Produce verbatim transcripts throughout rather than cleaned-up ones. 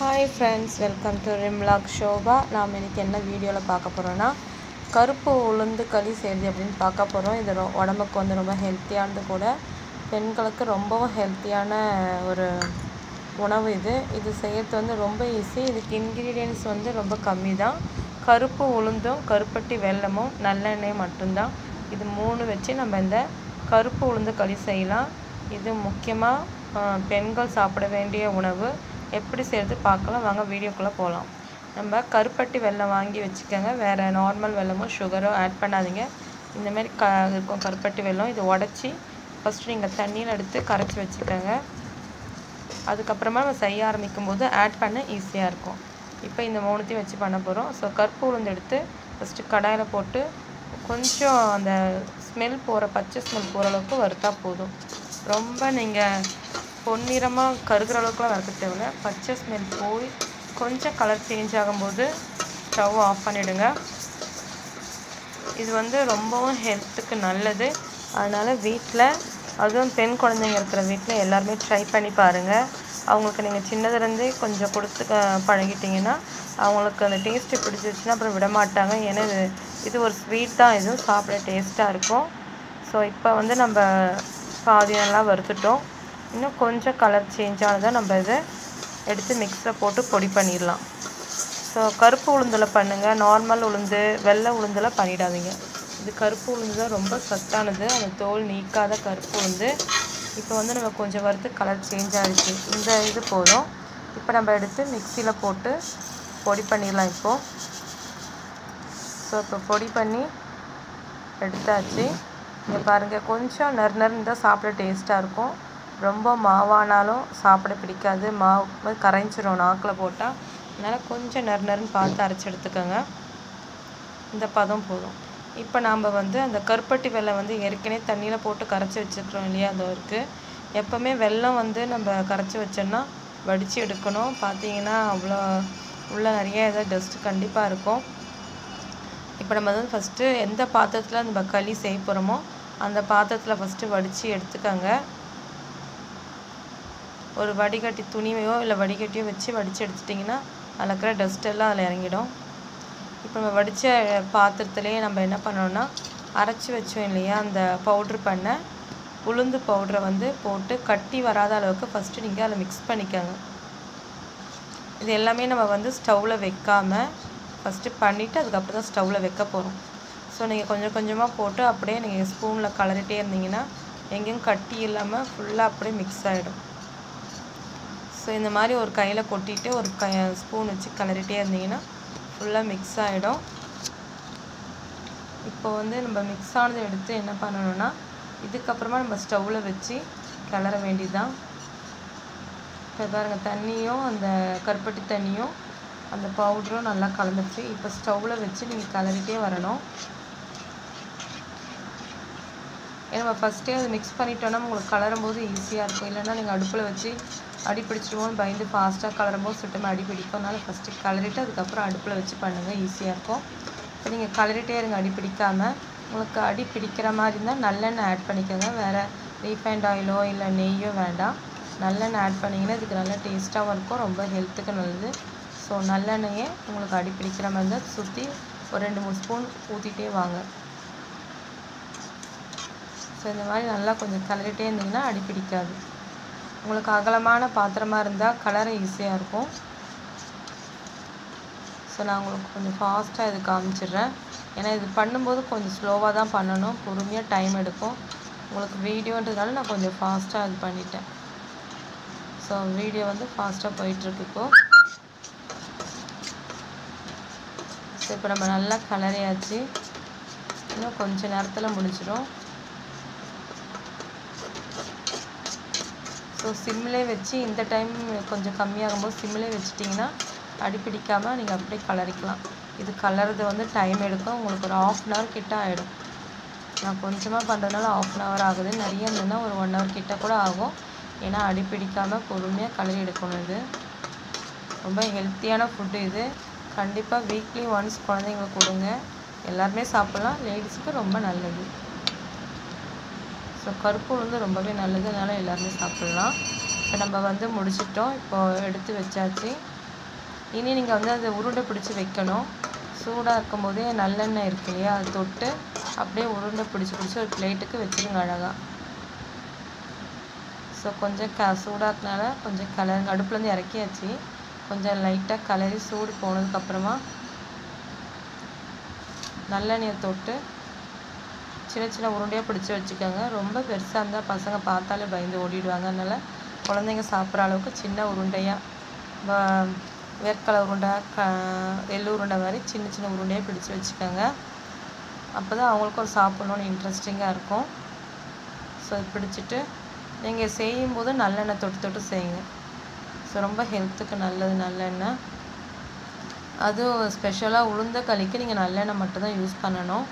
Hi friends, welcome to Rimlock Shobha. நாம் இன்னைக்கு என்ன வீடியோல பார்க்க போறோம்னா கருப்பு உளுந்து களி செய்றது அப்படினு பார்க்க போறோம். இது உடம்புக்கு வந்து ரொம்ப ஹெல்த்தியானது கூட. பெண்களுக்கு ரொம்பவும் ஹெல்த்தியான ஒரு உணவு இது. இது செய்யறது வந்து ரொம்ப ஈஸி. இதுக்கு இன்கிரிடியன்ட்ஸ் வந்து ரொம்ப கம்மி தான். கருப்பு உளுந்தும் கருப்பட்டி வெல்லமும் நல்லெண்ணெய் மட்டும் தான். இது மூணு வெச்சு நம்ம இந்த கருப்பு உளுந்து களி செய்யலாம். இது முக்கியமா பெண்கள் சாப்பிட வேண்டிய உணவு. எப்படி செய்யறது பார்க்கலாம் வாங்க வீடியோக்குள்ள போலாம். நம்ம கருப்பட்டி வெல்லம் வாங்கி வச்சுக்கங்க. வேற நார்மல் வெல்லமோ சுகரோ ஆட் பண்ணாதீங்க. இந்த மாதிரி க இருக்கும் கருப்பட்டி வெல்லம். இது உடைச்சி ஃபர்ஸ்ட் நீங்க தண்ணியில எடுத்து கரைச்சி வச்சுக்கங்க. அதுக்கு அப்புறமா நம்ம செய்ய ஆரம்பிக்கும் போது ஆட் பண்ண ஈஸியா இருக்கும். இப்போ இந்த மூணுத்தையும் வச்சு பண்ண போறோம். சோ கருப்பு உளுந்து எடுத்து ஃபர்ஸ்ட் கடாயில போட்டு கொஞ்சம் அந்த ஸ்மெல் போற பச்சை ஸ்மெல் போற அளவுக்கு வறுத்தா போதும். ரொம்ப நீங்க பொன்னிறமா கருகுற அளவுக்கு வறுக்க தேவையில்லை. பச்சை ஸ்மெல் போய் கொஞ்சம் கலர் சேஞ்ச் ஆகும்போது ஸ்டவ் ஆஃப் பண்ணிடுங்க. இது வந்து ரொம்பவும் ஹெல்த்துக்கு நல்லது. அதனால வீட்டில் அதுவும் பெண் குழந்தைங்க இருக்கிற வீட்டில் எல்லாருமே ட்ரை பண்ணி பாருங்க. அவங்களுக்கு நீங்கள் சின்னதுலேருந்தே கொஞ்சம் கொடுத்து பழகிட்டீங்கன்னா அவங்களுக்கு அந்த டேஸ்ட்டு பிடிச்சிருச்சுன்னா அப்புறம் விட மாட்டாங்க. ஏன்னா இது இது ஒரு ஸ்வீட் தான். இதுவும் சாப்பிட டேஸ்ட்டாக இருக்கும். ஸோ இப்போ வந்து நம்ம பாதி நல்லா வறுத்துட்டோம். இன்னும் கொஞ்சம் கலர் சேஞ்ச் ஆனதான் நம்ம இதை எடுத்து மிக்ஸில் போட்டு பொடி பண்ணிடலாம். ஸோ கருப்பு உளுந்தில் பண்ணுங்கள். நார்மல் உளுந்து வெள்ளை உளுந்தில் பண்ணிடாதீங்க. இது கருப்பு உளுந்து தான் ரொம்ப சத்தானது. அந்த தோல் நீக்காத கருப்பு உளுந்து. இப்போ வந்து நம்ம கொஞ்சம் வறுத்து கலர் சேஞ்ச் ஆகிடுச்சு. இந்த இது போதும். இப்போ நம்ம எடுத்து மிக்ஸியில் போட்டு பொடி பண்ணிடலாம். இப்போது ஸோ இப்போ பொடி பண்ணி எடுத்தாச்சு. இங்கே பாருங்கள் கொஞ்சம் நறு நறுன்னு தான் சாப்பிட டேஸ்ட்டாக இருக்கும். ரொம்ப மாவானாலும் சாப்பிட பிடிக்காது. மாவு கரைஞ்சிரும் நாக்கில் போட்டால். அதனால் கொஞ்சம் நறு நறுன்னு பார்த்து அரைச்சி எடுத்துக்கோங்க. இந்த பதம் போதும். இப்போ நாம் வந்து அந்த கருப்பட்டி வெல்லம் வந்து ஏற்கனவே தண்ணியில் போட்டு கரைச்சி வச்சுக்கிறோம் இல்லையா, அது இருக்குது. எப்போவுமே வெல்லம் வந்து நம்ம கரைச்சி வச்சோன்னா வடித்து எடுக்கணும். பார்த்தீங்கன்னா அவ்வளோ உள்ள நிறைய ஏதாவது டஸ்ட்டு கண்டிப்பாக இருக்கும். இப்போ நம்ம வந்து ஃபஸ்ட்டு எந்த பாத்திரத்தில் நம்ம களி செய்ய போகிறோமோ அந்த பாத்திரத்தில் ஃபஸ்ட்டு வடித்து எடுத்துக்கோங்க. ஒரு வடிகட்டி துணியோ இல்லை வடிகட்டியோ வச்சு வடித்து எடுத்துட்டிங்கன்னா அதில் இருக்கிற டஸ்ட் எல்லாம் அதில் இறங்கிடும். இப்போ நம்ம வடித்த பாத்திரத்துலேயே நம்ம என்ன பண்ணோம்னா அரைச்சி வச்சோம் இல்லையா, அந்த பவுட்ரு பண்ண உளுந்து பவுட்ரை வந்து போட்டு கட்டி வராத அளவுக்கு ஃபஸ்ட்டு நீங்கள் அதில் மிக்ஸ் பண்ணிக்கோங்க. இது எல்லாமே நம்ம வந்து ஸ்டவ்வில் வைக்காமல் ஃபஸ்ட்டு பண்ணிவிட்டு அதுக்கப்புறம் தான் ஸ்டவ்வில் வைக்க போகிறோம். ஸோ நீங்கள் கொஞ்சம் கொஞ்சமாக போட்டு அப்படியே நீங்கள் ஸ்பூனில் கலரிட்டே இருந்தீங்கன்னா எங்கேயும் கட்டி இல்லாமல் ஃபுல்லாக அப்படியே மிக்ஸ் ஆகிடும். ஸோ இந்த மாதிரி ஒரு கையில் கொட்டிட்டு ஒரு கை ஸ்பூன் வச்சு கலரிட்டே இருந்தீங்கன்னா ஃபுல்லாக மிக்ஸ் ஆகிடும். இப்போ வந்து நம்ம மிக்ஸ் ஆனதை எடுத்து என்ன பண்ணணும்னா இதுக்கப்புறமா நம்ம ஸ்டவ்வில் வச்சு கிளற வேண்டியதுதான். இப்போ பாருங்கள் தண்ணியும் அந்த கருப்பட்டி தண்ணியும் அந்த பவுடரும் நல்லா கலந்துச்சு. இப்போ ஸ்டவ்வில் வச்சு நீங்கள் கிளறிட்டே வரணும். ஏன்னா நம்ம ஃபஸ்ட்டே அதை மிக்ஸ் பண்ணிட்டோன்னா உங்களுக்கு கலரும் போது ஈஸியாக இருக்கும். இல்லைன்னா நீங்கள் அடுப்பில் வச்சு அடி பிடிச்சிடுவோன்னு பயந்து ஃபாஸ்ட்டாக கலரும்போது சுத்தமாக அடி பிடிக்கும். அதனால் ஃபஸ்ட்டு கலரிட்டு அதுக்கப்புறம் அடுப்பில் வச்சு பண்ணுங்கள், ஈஸியாக இருக்கும். இப்போ நீங்கள் கலரிட்டே இருங்க அடி பிடிக்காமல். உங்களுக்கு அடி பிடிக்கிற மாதிரி இருந்தால் நல்லெண்ணெய் ஆட் பண்ணிக்கோங்க. வேறு ரீஃபைண்ட் ஆயிலோ இல்லை நெய்யோ வேண்டாம். நல்லெண்ணெய் ஆட் பண்ணிங்கன்னா இதுக்கு நல்லா டேஸ்ட்டாகவும் இருக்கும், ரொம்ப ஹெல்த்துக்கு நல்லது. ஸோ நல்லெண்ணெயே உங்களுக்கு அடி பிடிக்கிற மாதிரி இருந்தால் சுற்றி ஒரு ரெண்டு மூணு ஸ்பூன் ஊற்றிட்டே வாங்க. ஸோ இந்த மாதிரி நல்லா கொஞ்சம் கலரிட்டே இருந்தீங்கன்னா அடி பிடிக்காது. உங்களுக்கு அகலமான பாத்திரமாக இருந்தால் கலர ஈஸியாக இருக்கும். ஸோ நான் உங்களுக்கு கொஞ்சம் ஃபாஸ்ட்டாக இது காமிச்சிடுறேன். ஏன்னா இது பண்ணும்போது கொஞ்சம் ஸ்லோவாக தான் பண்ணணும், பொறுமையாக டைம் எடுக்கும். உங்களுக்கு வீடியோன்றதுனால நான் கொஞ்சம் ஃபாஸ்ட்டாக இது பண்ணிட்டேன். ஸோ வீடியோ வந்து ஃபாஸ்ட்டாக போயிட்டுருக்கு இப்போது. ஸோ இப்போ நம்ம நல்லா கலரையாச்சு. இன்னும் கொஞ்சம் நேரத்தில் முடிச்சிடும். ஸோ சிம்மிலே வச்சு இந்த டைம் கொஞ்சம் கம்மியாகும்போது சிம்மிலே வச்சிட்டிங்கன்னா அடி பிடிக்காமல் நீங்கள் அப்படியே கலரிக்கலாம். இது கலர்றது வந்து டைம் எடுக்கும். உங்களுக்கு ஒரு ஆஃப் அன் ஹவர் கிட்ட ஆகிடும். நான் கொஞ்சமாக பண்ணுறதுனால ஆஃப் அன் ஹவர் ஆகுது. நிறைய இருந்ததுன்னா ஒரு ஒன் ஹவர் கிட்ட கூட ஆகும். ஏன்னா அடி பிடிக்காமல் பொறுமையாக கலரி எடுக்கணும். இது ரொம்ப ஹெல்த்தியான ஃபுட்டு. இது கண்டிப்பாக வீக்லி ஒன்ஸ் குழந்தைங்களுக்கு கொடுங்க. எல்லாருமே சாப்பிட்லாம். லேடிஸ்க்கு ரொம்ப நல்லது. ஸோ கருப்பு உளுந்து ரொம்பவே நல்லது. அதனால் எல்லாருமே சாப்பிட்லாம். இப்போ நம்ம வந்து முடிச்சிட்டோம். இப்போ எடுத்து வச்சாச்சு. இனி நீங்கள் வந்து அதை உருண்டை பிடிச்சி வைக்கணும். சூடாக இருக்கும் போதே நல்லெண்ணெய் இருக்கு இல்லையா, அதை தொட்டு அப்படியே உருண்டை பிடிச்சி பிடிச்சி ஒரு பிளேட்டுக்கு வச்சுருங்க அழகாக. ஸோ கொஞ்சம் க சூடாக்குனால கொஞ்சம் கலர் அடுப்புலேருந்து இறக்கியாச்சு. கொஞ்சம் லைட்டாக கலரி சூடு போனதுக்கப்புறமா நல்லெண்ணெயை தொட்டு சின்ன சின்ன உருண்டையாக பிடிச்சி வச்சுக்கோங்க. ரொம்ப பெருசாக இருந்தால் பசங்க பார்த்தாலே பயந்து ஓடிடுவாங்க. அதனால் குழந்தைங்க சாப்பிட்ற அளவுக்கு சின்ன உருண்டையாக வேர்க்கடலை உருண்டை க எள்ளு உருண்டை மாதிரி சின்ன சின்ன உருண்டையாக பிடிச்சி வச்சுக்கோங்க. அப்போ தான் அவங்களுக்கும் சாப்பிட்ணுன்னு இன்ட்ரெஸ்டிங்காக இருக்கும். ஸோ இது பிடிச்சிட்டு நீங்கள் செய்யும்போது நல்லெண்ணெய் தொட்டு தொட்டு செய்யுங்க. ஸோ ரொம்ப ஹெல்த்துக்கு நல்லது நல்லெண்ணெய். அதுவும் ஸ்பெஷலாக உளுந்த களிக்கு நீங்கள் நல்லெண்ணெய் மட்டும்தான் யூஸ் பண்ணணும்.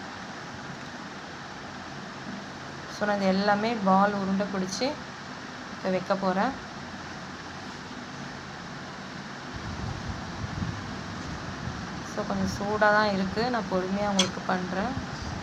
ஸோ நான் இது எல்லாமே பால் உருண்டை பிடிச்சி இப்போ வைக்க போகிறேன். ஸோ கொஞ்சம் சூடாக தான் இருக்குது, நான் பொறுமையாக உங்களுக்கு பண்ணுறேன்.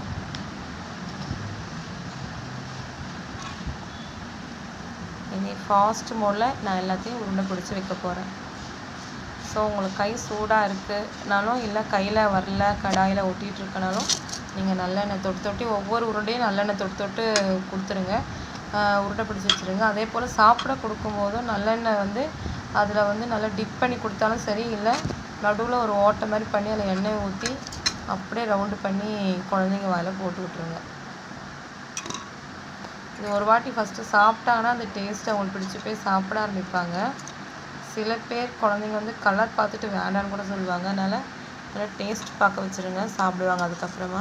இனி ஃபாஸ்ட் மோடில் நான் எல்லாத்தையும் உருண்டை பிடிச்சி வைக்க போகிறேன். ஸோ உங்களுக்கு கை சூடாக இருக்குனாலும் இல்லை கையில் வரல கடாயில் ஒட்டிகிட்டு இருக்கனாலும் நீங்கள் நல்லெண்ணெய் தொட்டு தொட்டி ஒவ்வொரு உருண்டையும் நல்லெண்ணெய் தொட்டு தொட்டு கொடுத்துருங்க, உருண்டை பிடிச்சி வச்சுருங்க. அதே போல் சாப்பிட கொடுக்கும்போதும் நல்லெண்ணெய் வந்து அதில் வந்து நல்லா டிப் பண்ணி கொடுத்தாலும் சரி, இல்லை நடுவில் ஒரு ஓட்டை மாதிரி பண்ணி அதில் எண்ணெய் ஊற்றி அப்படியே ரவுண்டு பண்ணி குழந்தைங்க வாயில் போட்டு விட்ருங்க. இது ஒரு வாட்டி ஃபஸ்ட்டு சாப்பிட்டாங்கன்னா அந்த டேஸ்ட்டு அவங்களுக்கு பிடிச்சி போய் சாப்பிட ஆரம்பிப்பாங்க. சில பேர் குழந்தைங்க வந்து கலர் பார்த்துட்டு வேண்டான்னு கூட சொல்லுவாங்க. அதனால் நல்லா டேஸ்ட் பார்க்க வச்சுருங்க, சாப்பிடுவாங்க அதுக்கப்புறமா.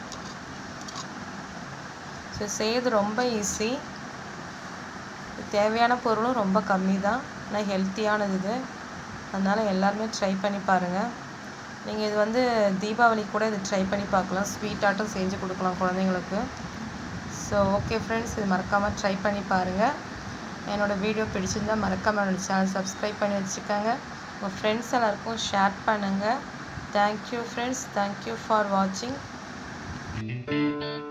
ஸோ செய்யறது ரொம்ப ஈஸி, தேவையான பொருளும் ரொம்ப கம்மி தான், ஆனால் ஹெல்த்தியானது இது. அதனால் எல்லாருமே ட்ரை பண்ணி பாருங்கள். நீங்கள் இது வந்து தீபாவளி கூட இது ட்ரை பண்ணி பார்க்கலாம், ஸ்வீட்டாட்டும் செஞ்சு கொடுக்கலாம் குழந்தைங்களுக்கு. ஸோ ஓகே ஃப்ரெண்ட்ஸ், இது மறக்காமல் ட்ரை பண்ணி பாருங்கள். என்னோடய வீடியோ பிடிச்சிருந்தால் மறக்காமல் என்னோடய சேனல் சப்ஸ்கிரைப் பண்ணி வச்சுக்கோங்க. உங்கள் ஃப்ரெண்ட்ஸ் எல்லாருக்கும் ஷேர் பண்ணுங்கள். தேங்க்யூ ஃப்ரெண்ட்ஸ், தேங்க்யூ ஃபார் வாட்சிங்.